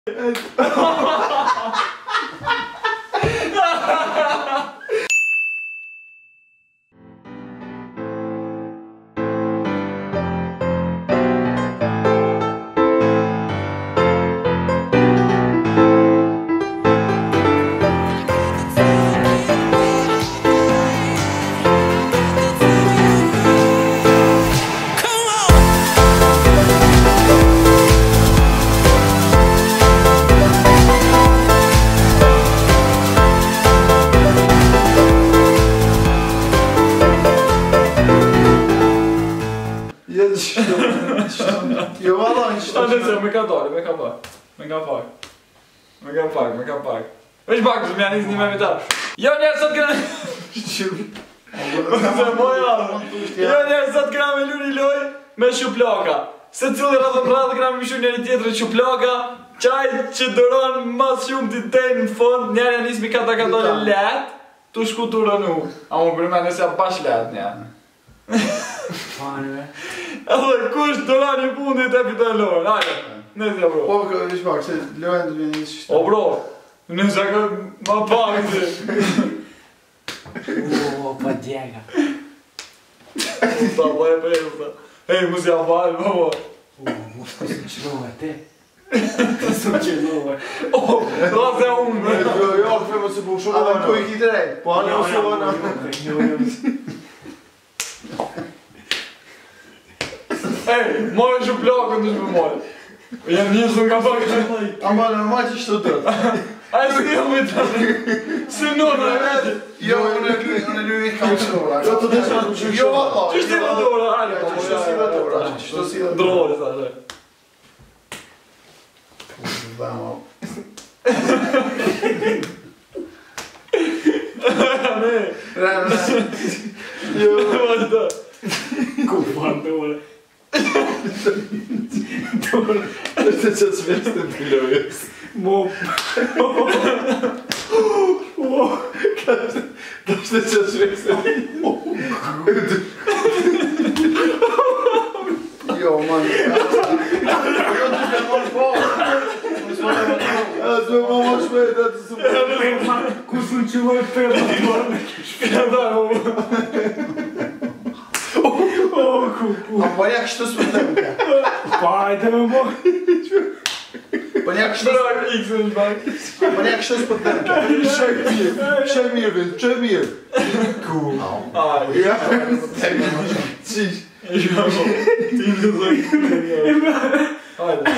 Eu vou longe. Atenção, me cantar. Weź bak, zmiany z nim mamy. Ja nie zatknę. Ja nie zatknę luni loj me shuplaka. Se cillë radhë gram me shumë njëri tjetrin shuplaka. Çaj që duron më shumë ditën në fund, njëra nismi kata let, tu shkuturën u. A më përmend nëse bash let një. Fane. Edhe kush duron i fundit e fiton lojën. Hajde. Nëse bro. Po, vish pak, se lojën të vjen një shishtë. O bro, nëse ka ma pak ti. Pa djega. Sa bëj për Ej, mos ja falë, baba. Mos të qëllove, te. Të së qëllove. Rase unë. Jo, këfë më se po shumë dhe në kojë ki të rejtë. Po, anë më shumë në. Ej, mojë shumë plakën të shme mojë. Jenë njësën ka pakë. Amba në ma që shtë të të. A e së një me të së nërë e vetë. Jo, në lujë i kam shora. Jo, të të shma të shumë. Jo, valla. Qështë i vëdora, hajde. Qështë i vëdora. Qështë i vëdora. Drojë, sa që. Dhama. Ne. Rene. Jo, vajta. Ku fanë të ule. Është që të veste të lojës. Mo. Ka është që të veste të Jo, man. Jo, të të mërë po. Atë me më shpejt, atë së më. Ku së në qëlloj përma të marrë. A po ja kështë të spëtëm ka? Pa, hajde me mojë. Po ja kështë të spëtëm ka? Po ja kështë të spëtëm ka? Shaj mirë, shaj mirë. Ku? Ja, qish. Jo, ti në zëjtë. Hajde.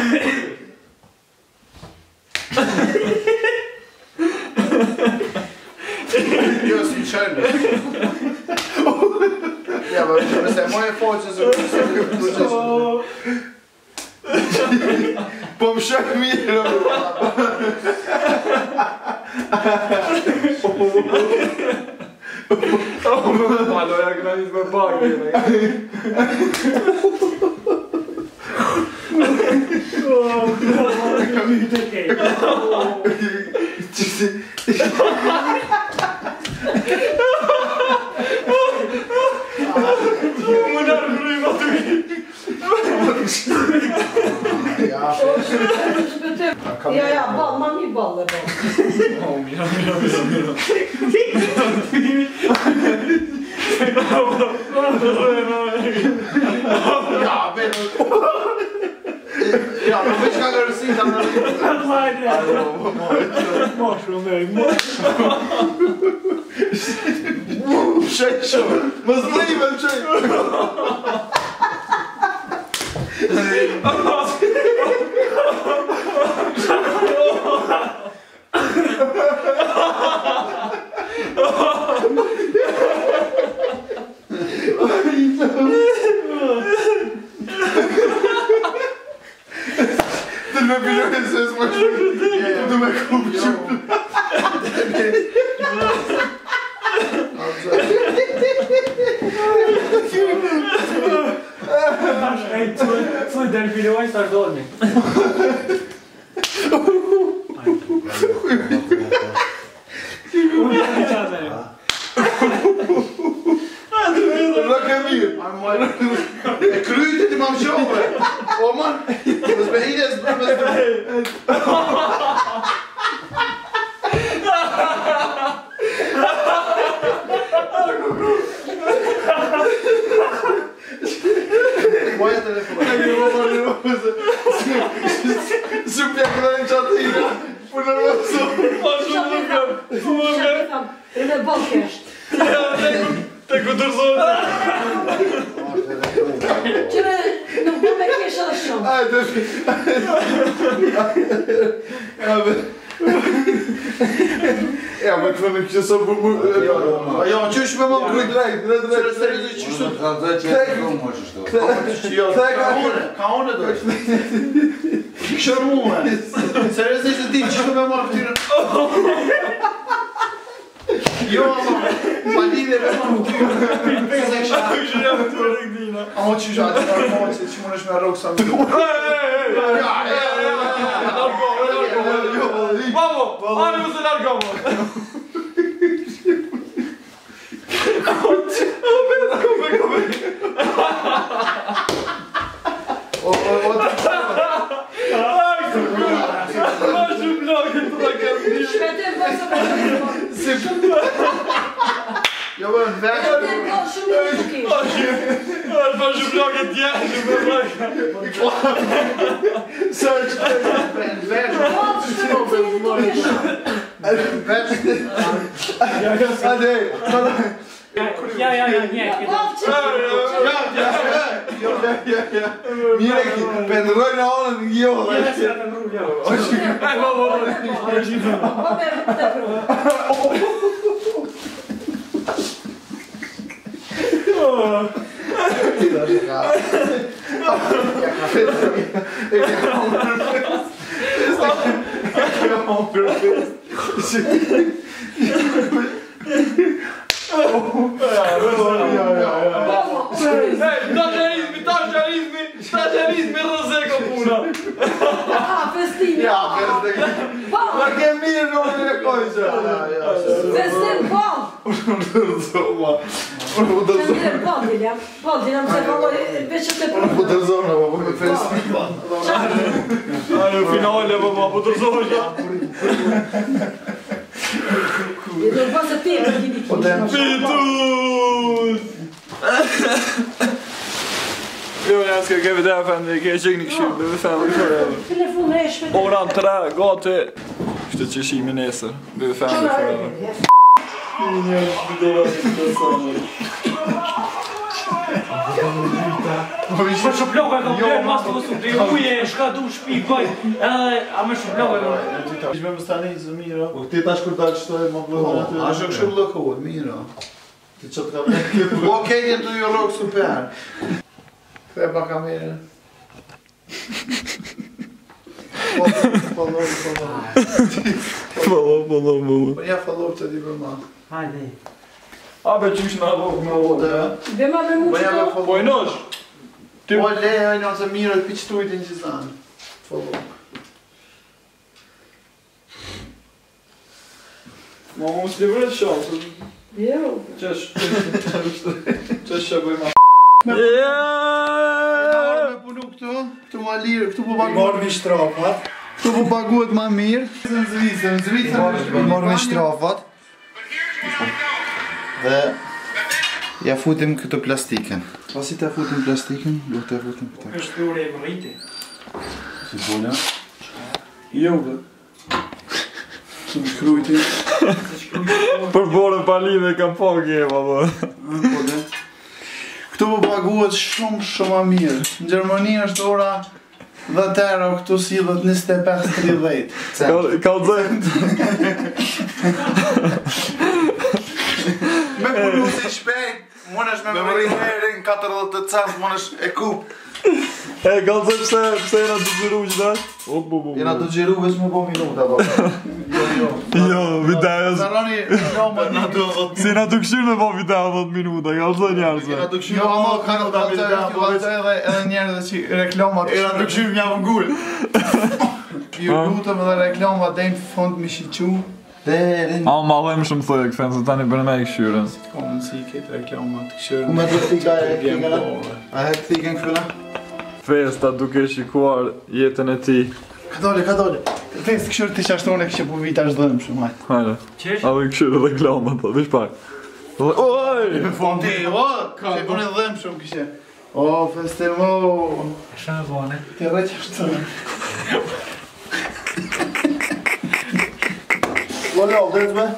Jo, si më qërnë. Ja, ma nëse moje foqës e përgjës. Po më shak mirë. Ma loja këna njës me pakë. Kam i të kejtë. Qësi. Më nërë rrëjma të mi. Ja, ball, ma mi ball e ball. O, mira. Ja, bene. Ja, më veç ka kërësi të në rritë. Ma shumë me. Shaj shumë. Më zlime në qaj. Të me pilojë se s'ma shumë. Të me kupë shumë. Thuj dhe në filoj së të dormi. Unë të një qatë e. Në ke mirë. E kryjtë ti ma më shumë. O man, më zbehide zbë. në qatina. Për në rësu. Pa shumë lukëm. E me balkesht. Te ku tërzojnë. Qëre nuk po me kesha dhe shumë. Ajde. Ja, me këtë në kështë së për... Jo, që është me më kërë drejt. Ka une do është. Kështë mume. Seriosisht e ti, që është me më këtyrë. Jo, ma lidhe me më këtyrë. Amo që është atë nërmojë, se që më nëshme rogë sa më Vamo, ajmo se largamo. Jo, bërë në veç. Pa shumë blogë tjerë, me blogë. Së që të në veç. Mire ki, pëndroj në onën në gjohë. Taxerizmi rëzeko puna. Festimi. Ma ke mirë në në në kojqa. Festim bom. Shëndirë bom, Dilja. Bom, Dilja më se favori, veç të përë. Po të rëzona, po me festim. Ajo finale, po të rëzona. I do bëse pjetë, Dili. Pitus! Jo, jag ska ge det här för en vecka. Jag känner inte kul. Det är 5 år. Telefon är shpejt. Oran 3, gati. Kështë që shi me nesër. Det är 5 år. Po shuplogë ka blerë mas të vësum, të uje, shka du shpi, bëj, a me shuplogë e Ishme më stani zë mira. Po ti tash kur dalë qëtoj më blëhë aty. A shë kështë blëhë, mira. Ti qëtë ka blëhë. Po kejtjen të ju rogë super. Këtë e pa kamerën. Follow. Po ja follow të di për ma. Hajde. A be qysh në avok me avok. Dhe ma me mu që to? Po i nosh. Po le, ajno të mirët për qëtujtin që zanë. Follow. Ma mu s'li vërët shansë. Jo. Qesh që bëj ma. Me punu këtu ma lirë, këtu po paguat. Morë mi shtrafat. Këtu po paguat ma mirë. Në Zvicër morë mi shtrafat. Dhe ja futim këtë plastiken. Pasi të futim plastiken, do të futim këtë. është dure e më rriti. Si puna? Jo dhe. Së më shkrujti. Për borën pa lidhe ka po gjema dhe. Po dhe. Këtu po paguat shumë ma mirë. Në Gjermani është ora 10 euro, këtu sillet 25-30. Ka dzejnë. Me punu si shpejt, mund është me mëri herën 40 cent, mund është e kup. E, ka dzejnë pse jena të gjiru që da? Jena të gjiru veç me po minuta, po. Jo, videos. Zaroni reklamat në të 10 Si na të këshirë me po video 10 minuta, ka dzejnë njerëzve. Jena të këshirë, ama kanë të kalcaj edhe njerëzve që reklamat. Jena të këshirë një vëngull. Ju lutëm edhe reklamat dhe në fund mi shiqu. A ma dhejmë shumë thëjë këfen, se tani bërë me i këshyrën. Ka mundësi këtë reklamat të këshirën. Ku me të tika e këtikën? A he këtikën këfëna? Festa duke shikuar jetën e ti. Ka dole. Fest këshirë të qashtone kështë po vita është dhëmë shumë, hajtë. Hajde. Qesh? A dhe këshirë reklamat, të vish pak. Oj! Me fondi, që e pune dhëmë shumë kështë. O, festimo! Shë në bane. Të rre qashtone. Wallo, dajesz me?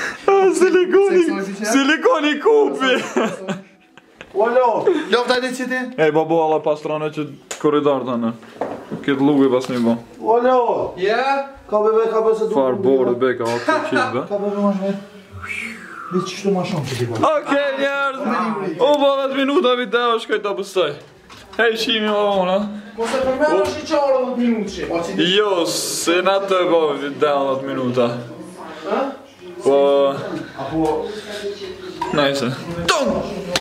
Silikoni kupi! Wallo! Ja, daj dit zit in. Ej, babo, ale pastra neće koridor dana. Kid lugi vas nima. Wallo! Ja? Kabbe se Far borde beka ha të qilbe. Kabbe me mash me. Dit që të ma shumë që t'i bërë. Okej, njerëz! U bo 10 minuta video, shkoj ta pëstoj. Hej, shimi ma vona. Mos e përmenosh i qarë 10 minutë. Jo, se na të bo video 10 minuta. Po... Najse. Ton!